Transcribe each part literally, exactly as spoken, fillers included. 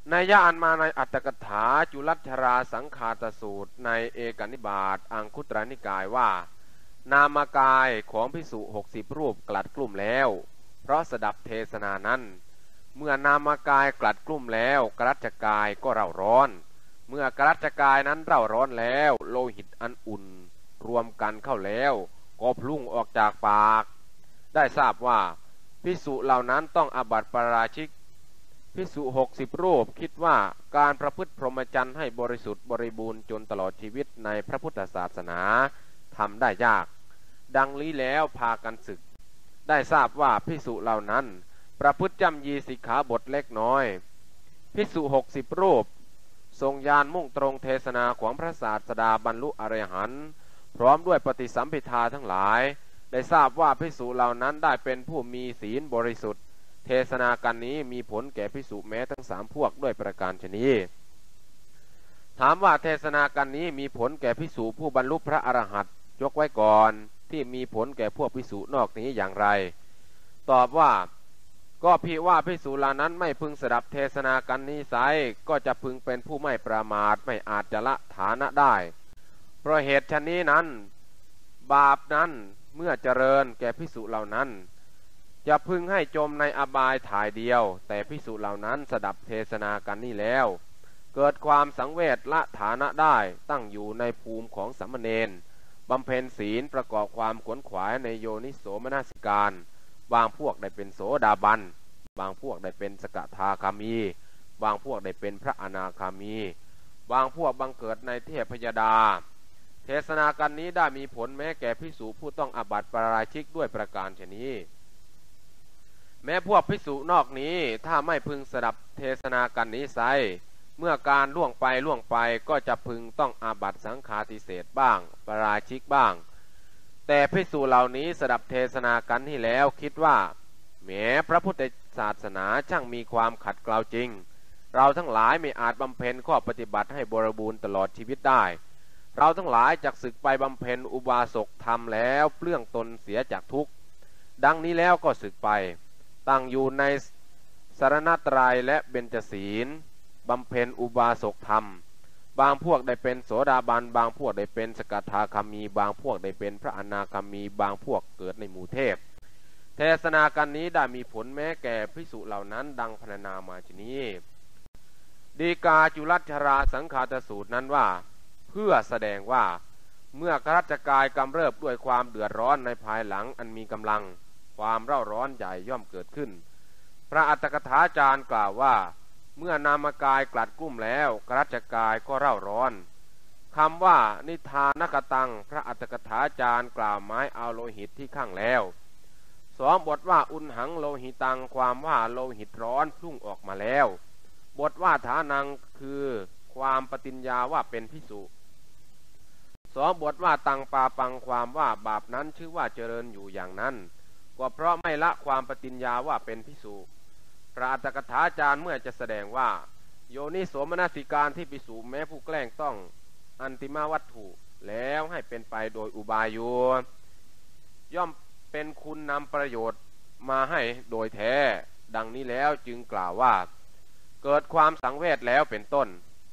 นัยยะอันมาในอัตถกถาจุลัชชราสังคาตสูตรในเอกนิบาตอังคุตรนิกายว่านามกายของภิกษุหกสิบรูปกลัดกลุ่มแล้วเพราะสดับเทศนานั้นเมื่อนามกายกลัดกลุ่มแล้วกรัชกายก็เร่าร้อนเมื่อกรัชกายนั้นเร่าร้อนแล้วโลหิตอันอุ่นรวมกันเข้าแล้วก็พุ่งออกจากปากได้ทราบว่าภิกษุเหล่านั้นต้องอาบัติปาราชิกภิกษุหกสิบรูปคิดว่าการประพฤติพรหมจรรย์ให้บริสุทธิ์บริบูรณ์จนตลอดชีวิตในพระพุทธศาสนาทำได้ยากดังนี้แล้วพากันศึกได้ทราบว่าภิกษุเหล่านั้นประพฤติจำยีสิกขาบทเล็กน้อยภิกษุหกสิบรูปทรงญาณมุ่งตรงเทศนาของพระศาสดาบรรลุอรหันต์พร้อมด้วยปฏิสัมภิทาทั้งหลายได้ทราบว่าภิกษุเหล่านั้นได้เป็นผู้มีศีลบริสุทธิ์เทศนากันนี้มีผลแก่ภิกษุแม้ทั้งสามพวกด้วยประการฉะนี้ถามว่าเทศนากันนี้มีผลแก่ภิกษุผู้บรรลุพระอรหันต์ยกไว้ก่อนที่มีผลแก่พวกภิกษุนอกนี้อย่างไรตอบว่าก็พี่ว่าภิกษุเหล่านั้นไม่พึงสดับเทศนากันนี้ไซก็จะพึงเป็นผู้ไม่ประมาทไม่อาจจะละฐานะได้เพราะเหตุฉะนี้นั้นบาปนั้นเมื่อเจริญแก่ภิกษุเหล่านั้นจะพึงให้จมในอบายถ่ายเดียวแต่ภิกษุเหล่านั้นสดับเทศนากันนี้แล้วเกิดความสังเวชละฐานะได้ตั้งอยู่ในภูมิของสามเณรบำเพ็ญศีลประกอบความขวนขวายในโยนิโสมนสิการบางพวกได้เป็นโสดาบันบางพวกได้เป็นสกทาคามีบางพวกได้เป็นพระอนาคามีบางพวกบังเกิดในเทพยดาเทศนากันนี้ได้มีผลแม้แก่ภิกษุผู้ต้องอาบัติปาราชิกด้วยประการฉะนี้แม้พวกภิกษุนอกนี้ถ้าไม่พึงสดับเทศนากันนี้ไซเมื่อการล่วงไปล่วงไปก็จะพึงต้องอาบัติสังฆาทิเศษบ้างปาราชิกบ้างแต่ภิกษุเหล่านี้สดับเทศนากันที่แล้วคิดว่าแม้พระพุทธศาสนาช่างมีความขัดเกลาจริงเราทั้งหลายไม่อาจบำเพ็ญข้อปฏิบัติให้บริบูรณ์ตลอดชีวิตได้เราทั้งหลายจักศึกไปบำเพ็ญอุบาสกธรรมแล้วเปลื้องตนเสียจากทุกข์ดังนี้แล้วก็ศึกไปตั้งอยู่ในสรณตรัยและเบญจศีลบำเพ็ญอุบาสกธรรมบางพวกได้เป็นโสดาบันบางพวกได้เป็นสกทาคามีบางพวกได้เป็นพระอนาคามีบางพวกเกิดในหมู่เทพเทศนากันนี้ได้มีผลแม้แก่ภิกษุเหล่านั้นดังพรรณนามาชนี้ดีกาจุลัชชราสังคาตสูตรนั้นว่าเพื่อแสดงว่าเมื่อกรัชกายกำเริบด้วยความเดือดร้อนในภายหลังอันมีกำลังความเร่าร้อนใหญ่ย่อมเกิดขึ้นพระอัตถกถาจารย์กล่าวว่าเมื่อนามกายกลัดกลุ้มแล้วกรัชกายก็เร่าร้อนคำว่านิทานกตังพระอัตถกถาจารย์กล่าวหมายเอาโลหิตที่ข้างแล้วสองบทว่าอุณหังโลหิตังความว่าโลหิตร้อนพุ่งออกมาแล้วบทว่าฐานังคือความปฏิญญาว่าเป็นภิกษุสองบทว่าตังปาปังความว่าบาปนั้นชื่อว่าเจริญอยู่อย่างนั้นก็เพราะไม่ละความปฏิญญาว่าเป็นภิกษุพระอัตถกถาจารย์เมื่อจะแสดงว่าโยนิโสมนสิการที่ภิกษุแม้ผู้แกล้งต้องอันติมาวัตถุแล้วให้เป็นไปโดยอุบายอยู่ย่อมเป็นคุณนำประโยชน์มาให้โดยแท้ดังนี้แล้วจึงกล่าวว่าเกิดความสังเวชแล้วเป็นต้น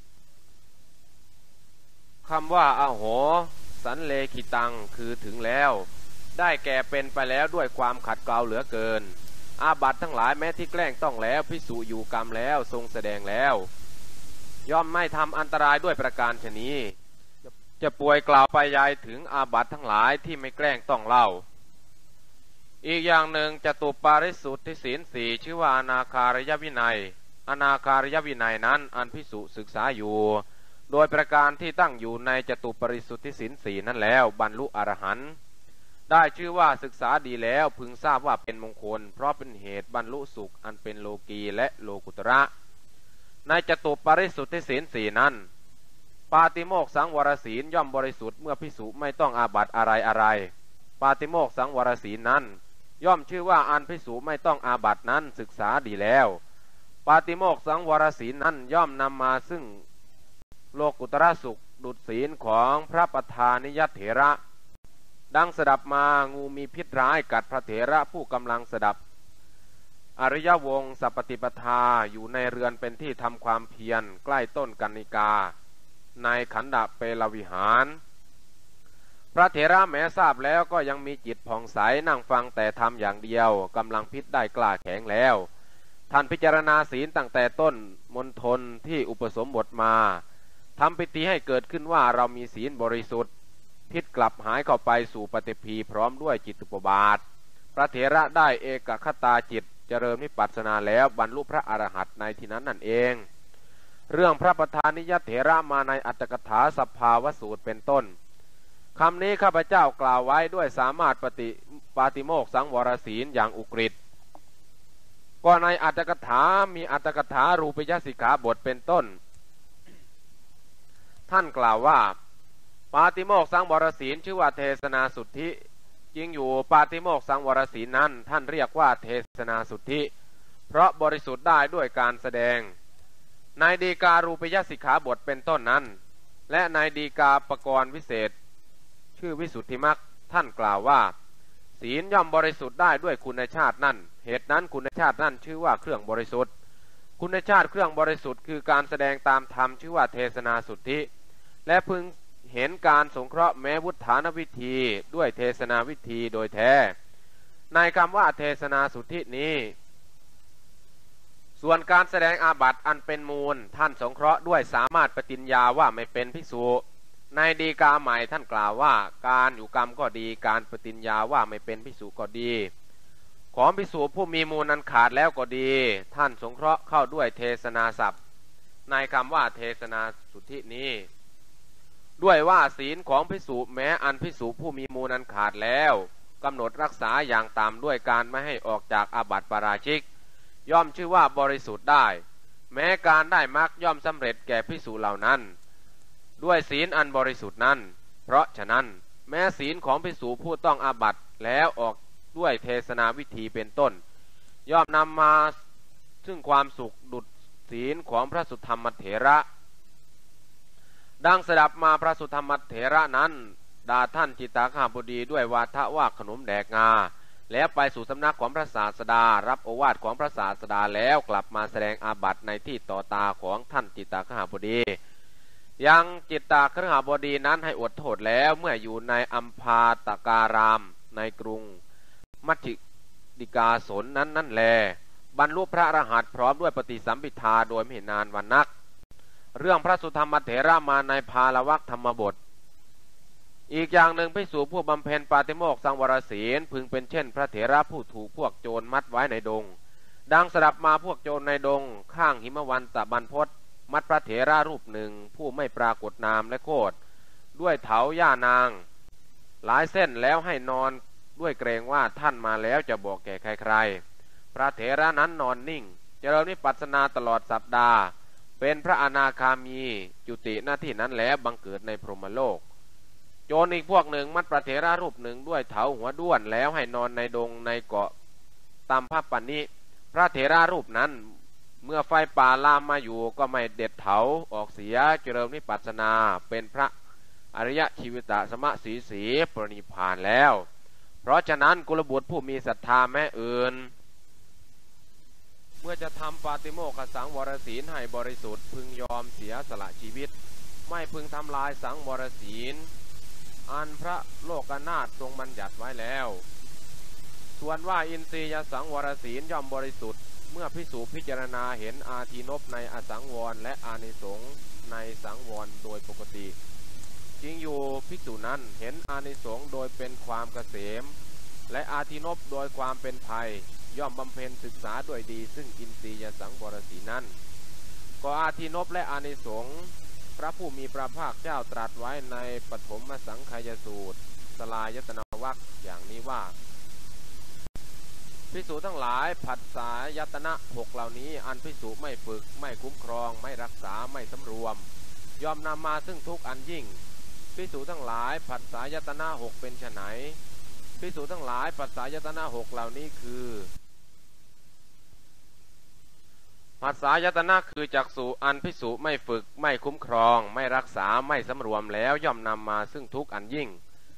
คำว่าอโหสันเลขิตังคือถึงแล้วได้แก่เป็นไปแล้วด้วยความขัดเกลาเหลือเกินอาบัติทั้งหลายแม้ที่แกล้งต้องแล้วภิกษุอยู่กรรมแล้วทรงแสดงแล้วย่อมไม่ทำอันตรายด้วยประการฉะนี้จะป่วยกล่าวไปยายถึงอาบัติทั้งหลายที่ไม่แกล้งต้องเล่าอีกอย่างหนึ่งจตุปาริสุทธิศีลสี่ชื่อว่าอนาคารยวินัยอนาคารยวินัยนั้นอันภิกษุศึกษาอยู่โดยประการที่ตั้งอยู่ในจตุปาริสุทธิศีลสี่นั้นแล้วบรรลุอรหันต์ได้ชื่อว่าศึกษาดีแล้วพึงทราบว่าเป็นมงคลเพราะเป็นเหตุบรรลุสุขอันเป็นโลกีและโลกุตระในจตุปาริสุทธิศีลสี่นั้นปาติโมกข์สังวรศีลย่อมบริสุทธิ์เมื่อภิกษุไม่ต้องอาบัติอะไรอะไรปาติโมกข์สังวรศีลนั้นย่อมชื่อว่าอันภิกษุไม่ต้องอาบัตินั้นศึกษาดีแล้วปาติโมกข์สังวรศีลนั้นย่อมนำมาซึ่งโลกุตระสุขดุจศีลของพระประธานิยเถระดังสดับมางูมีพิษร้ายกัดพระเถระผู้กำลังสดับอริยวงศ์สัปปติปทาอยู่ในเรือนเป็นที่ทำความเพียรใกล้ต้นกัณณิกาในขันธเปลวิหารพระเถระแม้ทราบแล้วก็ยังมีจิตผ่องใสนั่งฟังแต่ทำอย่างเดียวกำลังพิจได้กล้าแข็งแล้วท่านพิจารณาศีลตั้งแต่ต้นมณฑลที่อุปสมบทมาทำพิธีให้เกิดขึ้นว่าเรามีศีลบริสุทธิ์พิจกลับหายเข้าไปสู่ปฏิภีพร้อมด้วยจิตตุปบาทพระเถระได้เอกคตาจิตเจริญวิปัสสนาแล้วบรรลุพระอรหันต์ในที่นั้นนั่นเองเรื่องพระประธานิยเถระมาในอัตถกถาสัพพาวสูตรเป็นต้นคำนี้ข้าพเจ้ากล่าวไว้ด้วยสามารถปฏิปาติโมกข์สังวรศีลอย่างอุกฤษก็ในอัตถกถามีอัตถกถารูปยสิกขาบทเป็นต้นท่านกล่าวว่าปาติโมกข์สังวรศีลชื่อว่าเทศนาสุทธิจริงอยู่ปาติโมกข์สังวรศีลนั้นท่านเรียกว่าเทศนาสุทธิเพราะบริสุทธิ์ได้ด้วยการแสดงในดีการูปยสิกขาบทเป็นต้นนั้นและในดีกาปกรณ์วิเศษชื่อวิสุทธิมรรคท่านกล่าวว่าศีลย่อมบริสุทธิ์ได้ด้วยคุณชาตินั่นเหตุนั้นคุณชาตินั่นชื่อว่าเครื่องบริสุทธิ์คุณชาติเครื่องบริสุทธิ์คือการแสดงตามธรรมชื่อว่าเทศนาสุทธิและพึงเห็นการสงเคราะห์แม้วุฒานวิธีด้วยเทศนาวิธีโดยแท้ในคำว่าเทศนาสุทธินี้ส่วนการแสดงอาบัติอันเป็นมูลท่านสงเคราะห์ด้วยสามารถปฏิญญาว่าไม่เป็นภิกษุในดีกาใหม่ท่านกล่าวว่าการอยู่กรรมก็ดีการปฏิญญาว่าไม่เป็นภิกษุก็ดีของภิกษุผู้มีมูลนั้นขาดแล้วก็ดีท่านสงเคราะห์เข้าด้วยเทศนาศัพท์ในคำว่าเทศนาสุทธินี้ด้วยว่าศีลของภิกษุแม้อันภิกษุผู้มีมูลนั้นขาดแล้วกำหนดรักษาอย่างตามด้วยการไม่ให้ออกจากอาบัติปาราชิกย่อมชื่อว่าบริสุทธิ์ได้แม้การได้มรรคย่อมสำเร็จแก่ภิกษุเหล่านั้นด้วยศีลอันบริสุทธิ์นั้นเพราะฉะนั้นแม้ศีลของภิกษุผู้ต้องอาบัติแล้วออกด้วยเทศนาวิธีเป็นต้นย่อมนำมาซึ่งความสุขดุจศีลของพระสุธรรมเถระดังสดับมาพระสุธรรมเถระนั้นด่าท่านจิตตาคหบดีด้วยวาทะว่าขนมแดกงาแล้วไปสู่สำนักของพระศาสดารับโอวาทของพระศาสดาแล้วกลับมาแสดงอาบัติในที่ต่อตาของท่านจิตตาคหบดียังจิตตาคหบดีนั้นให้อดโทษแล้วเมื่ออยู่ในอัมพาตการามในกรุงมัชฌิดิกาสนนั้นนั่นแลบรรลุพระอรหันต์พร้อมด้วยปฏิสัมภิทาโดยไม่นานวันนักเรื่องพระสุธรรมเถระมาในภาลวัคธรรมบทอีกอย่างหนึ่งภิกษุผู้บำเพ็ญปาติโมกข์สังวรศีลพึงเป็นเช่นพระเถระผู้ถูกพวกโจรมัดไว้ในดงดังสดับมาพวกโจรในดงข้างหิมวันตะบรรพตมัดพระเถระรูปหนึ่งผู้ไม่ปรากฏนามและโคดด้วยเถาหญ้านางหลายเส้นแล้วให้นอนด้วยเกรงว่าท่านมาแล้วจะบอกแก่ใครๆพระเถระนั้นนอนนิ่งเจริญวิปัสสนาตลอดสัปดาห์เป็นพระอนาคามีจุติหน้าที่นั้นแล้วบังเกิดในพรหมโลกโจรอีกพวกหนึ่งมัดพระเถระรูปหนึ่งด้วยเถาหัวด้วนแล้วให้นอนในดงในเกาะตามภาพปันนี้พระเถระรูปนั้นเมื่อไฟป่าลามมาอยู่ก็ไม่เด็ดเถาออกเสียเจริญวิปัสสนาเป็นพระอริยชีวิตสมะสีสีปรินิพพานแล้วเพราะฉะนั้นกุลบุตรผู้มีศรัทธาแม้อื่นเมื่อจะทำปาติโมกขสังวรศีลให้บริสุทธิ์พึงยอมเสียสละชีวิตไม่พึงทำลายสังวรศีลอันพระโลกนาถทรงบัญญัติไว้แล้วส่วนว่าอินทรียสังวรศีลย่อมบริสุทธิ์เมื่อภิกษุพิจารณาเห็นอาทินพในอสังวรและอานิสงส์ในสังวรโดยปกติจริงอยู่ภิกษุนั้นเห็นอานิสงส์โดยเป็นความเกษมและอาทินพโดยความเป็นภัยย่อมบำเพ็ญศึกษาด้วยดีซึ่งอินทรียสังวรศีลนั้นก็อาทินพและอานิสงส์พระผู้มีพระภาคเจ้าตรัสไว้ในปฐมสังขยสูตรสลายตนวรรคอย่างนี้ว่าภิกษุทั้งหลายผัสสะยตนะหกเหล่านี้อันภิกษุไม่ฝึกไม่คุ้มครองไม่รักษาไม่สำรวมย่อมนำมาซึ่งทุกข์อันยิ่งภิกษุทั้งหลายผัสสะยตนะหกเป็นไฉนภิกษุทั้งหลายผัสสะยตนะหกเหล่านี้คือผัสสะยตนะคือจักษุอันภิกษุไม่ฝึกไม่คุ้มครองไม่รักษาไม่สำรวมแล้วย่อมนำมาซึ่งทุกข์อันยิ่ง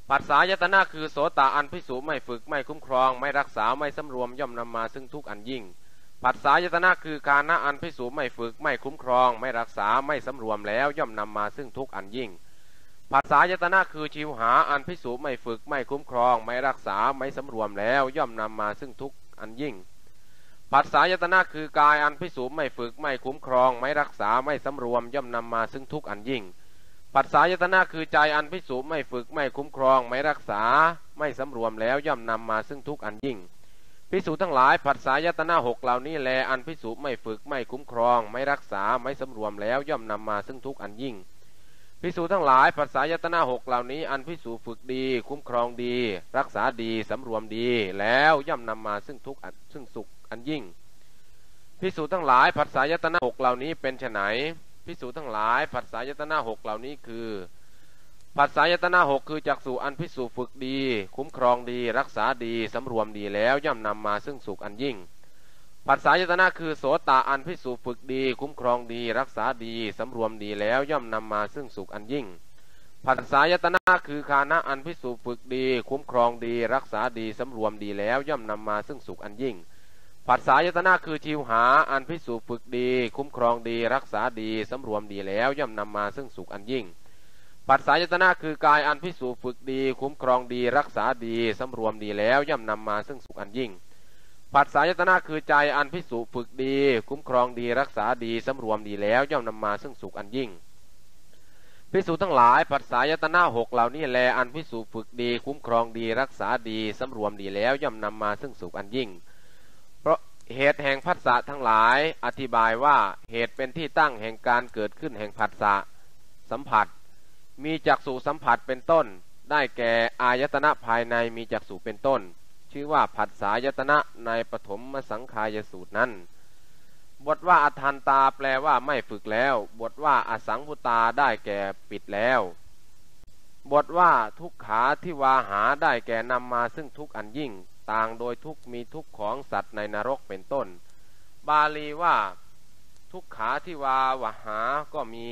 ผัสสะยตนะคือโสตะอันภิกษุไม่ฝึกไม่คุ้มครองไม่รักษาไม่สำรวมย่อมนำมาซึ่งทุกข์อันยิ่งผัสสะยตนะคือฆานะอันภิกษุไม่ฝึกไม่คุ้มครองไม่รักษาไม่สำรวมแล้วย่อมนำมาซึ่งทุกข์อันยิ่งผัสสะยตนะคือชิวหาอันภิกษุไม่ฝึกไม่คุ้มครองไม่รักษาไม่สำรวมแล้วย่อมนำมาซึ่งทุกข์อันยิ่งผัสสะยตนะคือกายอันภิกษุไม่ฝึกไม่คุ้มครองไม่รักษาไม่สำรวมย่อมนำมาซึ่งทุกข์อันยิ่งผัสสะยตนะคือใจอันภิกษุไม่ฝึกไม่คุ้มครองไม่รักษาไม่สำรวมแล้วย่อมนำมาซึ่งทุกข์อันยิ่งภิกษุทั้งหลายผัสสะยตนะหกเหล่านี้แลอันภิกษุไม่ฝึกไม่คุ้มครองไม่รักษาไม่สำรวมแล้วย่อมนำมาซึ่งทุกข์อันยิ่งภิกษุทั้งหลายผัสสะยตนะหกเหล่านี้อันภิกษุฝึกดีคุ้มครองดีรักษาดีสำรวมดีแล้วย่อมนำมาซึ่งทุกข์ซึ่งสุขอันยิ่งภิกษุทั้งหลายผัสสะยตนะหกเหล่านี้เป็นไฉนภิกษุทั้งหลายผัสสะยตนะหกเหล่านี้คือผัสสะยตนะหกคือจักษุอันภิกษุฝึกดีคุ้มครองดีรักษาดีสำรวมดีแล้วย่อมนำมาซึ่งสุขอันยิ่งผัสสะยตนะคือโสตะอันภิกษุฝึกดีคุ้มครองดีรักษาดีสำรวมดีแล้วย่อมนำมาซึ่งสุขอันยิ่งผัสสะยตนะคือฆานะอันภิกษุฝึกดีคุ้มครองดีรักษาดีสำรวมดีแล้วย่อมนำมาซึ่งสุขอันยิ่งผัสสะยตนะคือชิวหาอันภิกษุฝึกดีคุ้มครองดีรักษาดีสำรวมดีแล้วย่อมนำมาซึ่งสุขอันยิ่งผัสสะยตนะคือกายอันภิกษุฝึกดีคุ้มครองดีรักษาดีสำรวมดีแล้วย่อมนำมาซึ่งสุขอันยิ่งผัสสะยตนะคือใจอันภิกษุฝึกดีคุ้มครองดีรักษาดีสำรวมดีแล้วย่อมนำมาซึ่งสุขอันยิ่งภิกษุทั้งหลายผัสสะยตนะหกเหล่านี้แลอันภิกษุฝึกดีคุ้มครองดีรักษาดีสำรวมดีแล้วย่อมนำมาซึ่งสุขอันยิ่งเพราะเหตุแห่งผัสสะทั้งหลายอธิบายว่าเหตุเป็นที่ตั้งแห่งการเกิดขึ้นแห่งผัสสะสัมผัสมีจักษุสัมผัสเป็นต้นได้แก่อายตนะภายในมีจักษุเป็นต้นชื่อว่าผัสสะยตนะในปฐมสังขายสูตรนั้นบทว่าอทันตาแปลว่าไม่ฝึกแล้วบทว่าอสังพุตาได้แก่ปิดแล้วบทว่าทุกขาทิวาหาได้แก่นำมาซึ่งทุกข์อันยิ่งต่างโดยทุกข์มีทุกข์ของสัตว์ในนรกเป็นต้นบาลีว่าทุกขาทิวาวหาก็มี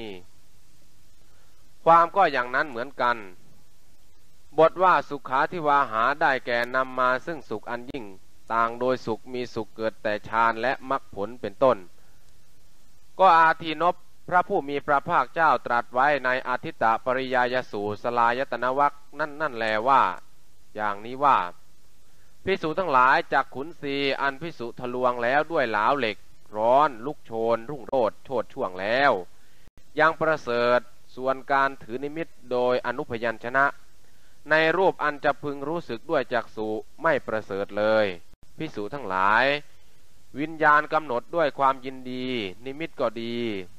ความก็อย่างนั้นเหมือนกันบทว่าสุขาทิวาหาได้แก่นำมาซึ่งสุขอันยิ่งต่างโดยสุขมีสุขเกิดแต่ฌานและมรรคผลเป็นต้นก็อาทินพพระผู้มีพระภาคเจ้าตรัสไว้ในอาทิตตปริยายสูตรสลายตนวรรคนั่นนั่นแลว่าอย่างนี้ว่าภิกษุทั้งหลายจากขุนศีอันภิกษุทะลวงแล้วด้วยหลาวเหล็กร้อนลุกโชนรุ่งโรจน์โชติช่วงแล้วยังประเสริฐส่วนการถือนิมิตโดยอนุพยัญชนะในรูปอันจะพึงรู้สึกด้วยจักษุไม่ประเสริฐเลยภิกษุทั้งหลายวิญญาณกำหนดด้วยความยินดีนิมิตก็ดี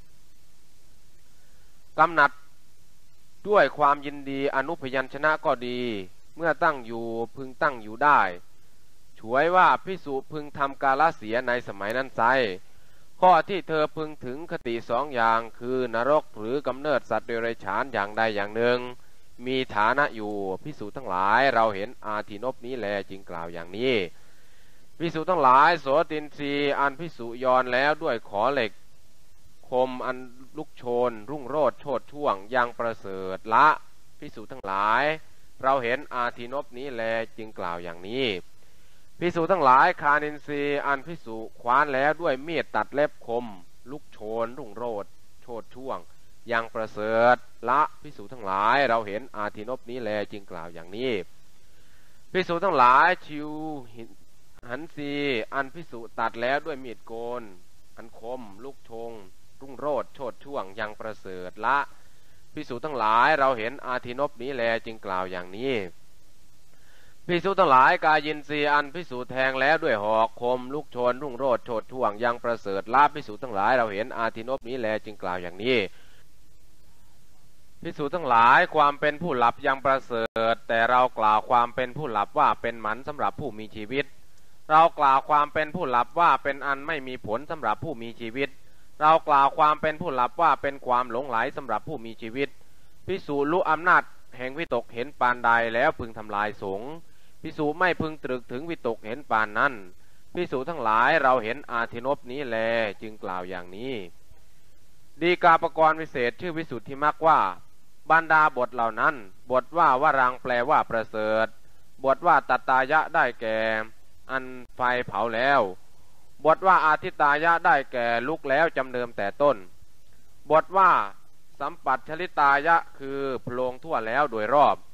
กำหนัดด้วยความยินดีอนุพยัญชนะก็ดีเมื่อตั้งอยู่พึงตั้งอยู่ได้ฉวยว่าภิกษุพึงทำกาลเสียในสมัยนั้นไซข้อที่เธอพึงถึงคติสองอย่างคือนรกหรือกำเนิดสัตว์เดรัจฉานอย่างใดอย่างหนึ่งมีฐานะอยู่ภิกษุทั้งหลายเราเห็นอาทินพนี้แลจึงกล่าวอย่างนี้ภิกษุทั้งหลายโสตินทรีย์อันภิกษุยอนแล้วด้วยขอเหล็กคมอันลุกโชนรุ่งโรจน์โชติช่วงยังประเสริฐละภิกษุทั้งหลายเราเห็นอาทินพนี้แลจึงกล่าวอย่างนี้ภิกษุทั้งหลายคานินทรีย์อันภิกษุคว้านแล้วด้วยมีดตัดเล็บคมลุกโชนรุ่งโรจน์โชติช่วงยังประเสริฐละภิกษุทั้งหลายเราเห็นอาทินพนี้แลจึงกล่าวอย่างนี้ภิกษุทั้งหลายชิวหันสีอันภิกษุตัดแล้วด้วยมีดโกนอันคมลุกชงรุ่งโรจน์โชติช่วงยังประเสริฐละภิกษุทั้งหลายเราเห็นอาทินพนี้แลจึงกล่าวอย่างนี้ภิกษุทั้งหลายกายินทรีย์อันภิกษุแทงแล้วด้วยหอกคมลุกโชนรุ่งโรจน์โชติช่วงยังประเสริฐละภิกษุทั้งหลายเราเห็นอาทินพนี้แลจึงกล่าวอย่างนี้ภิกษุทั้งหลายความเป็นผู้หลับยังประเสริฐแต่เรากล่าวความเป็นผู้หลับว่าเป็นหมันสำหรับผู้มีชีวิตเรากล่าวความเป็นผู้หลับว่าเป็นอันไม่มีผลสำหรับผู้มีชีวิตเรากล่าวความเป็นผู้หลับว่าเป็นความหลงไหลสำหรับผู้มีชีวิตภิกษุรู้อำนาจแห่งวิตกเห็นปานใดแล้วพึงทำลายสงฆ์ภิกษุไม่พึงตรึกถึงวิตกเห็นปานนั้นภิกษุทั้งหลายเราเห็นอาทินพนี้แลจึงกล่าวอย่างนี้ดีกาปกรณ์วิเศษชื่อวิสุทธิมรรคว่าบรรดาบทเหล่านั้นบทว่าวรังแปลว่าประเสริฐบทว่าตัตตายะได้แก่อันไฟเผาแล้วบทว่าอาทิตายะได้แก่ลุกแล้วจำเดิมแต่ต้นบทว่าสัมปัตชลิตายะคือโพลงทั่วแล้วโดยรอบ